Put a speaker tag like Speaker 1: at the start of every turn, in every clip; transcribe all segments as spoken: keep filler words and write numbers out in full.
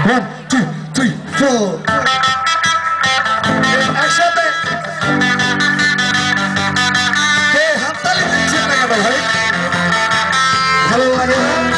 Speaker 1: One, two, three, four. একসাথে কে হাততালি দিচ্ছেন না কেন ভাই? ভালো লাগে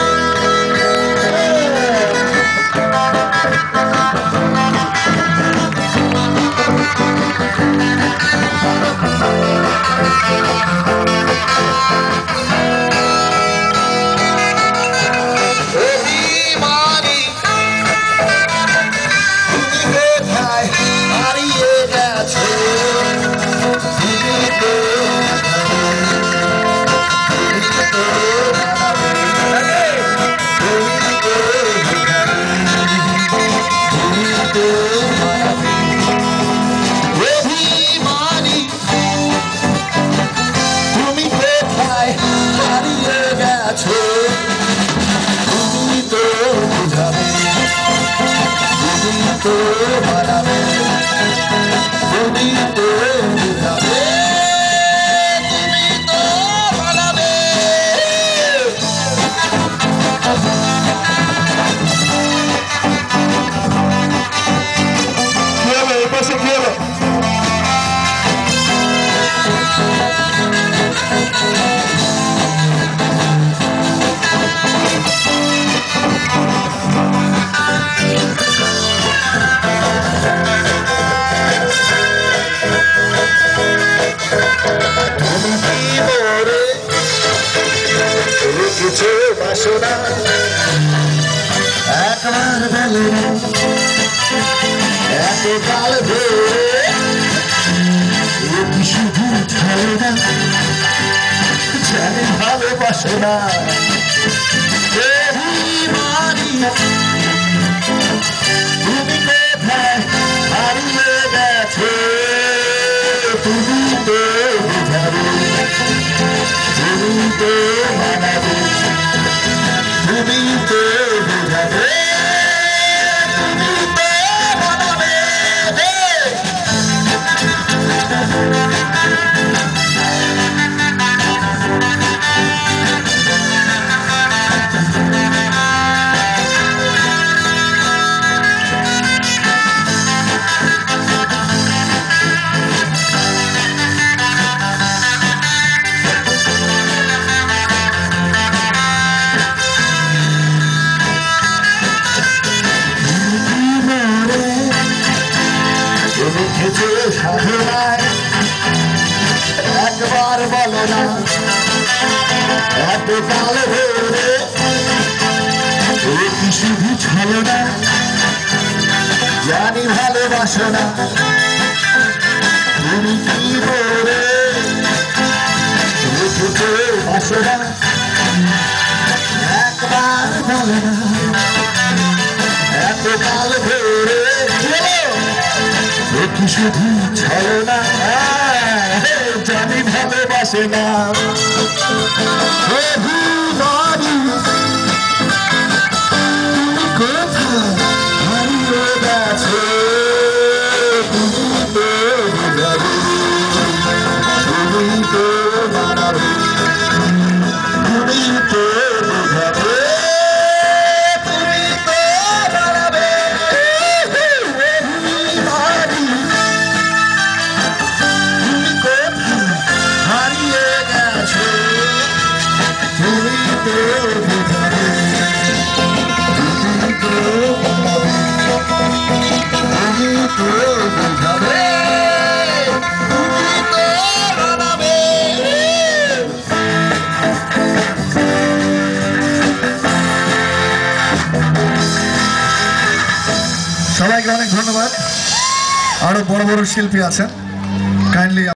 Speaker 1: একবার বলে এত কাল ধরে শুধু ছাড়ে না জানি ভালোবাসে না তুমি কোথায় হারিয়ে গেছো তুমি তো বুঝাবে তুমি তো মানাবে তুমি তো বুঝাবে তুমি তো মানাবে একবার বলো না এত কাল ধরে কি শুধু ছলো না জানি ভালোবাসো না তুমি কি বলে বাসো না একবার বলো না এত কাল ধরে কি শুধু ছলো না জানি ভালোবাসে না প্রভু নারী তুমি কোথায় হারিয়ে গেছো তুমি তো বুঝাবে তুমি তো মানাবে তুমি তো বুঝাবে সবাইকে অনেক ধন্যবাদ। আরো বড় বড় শিল্পী আছেন, কাইন্ডলি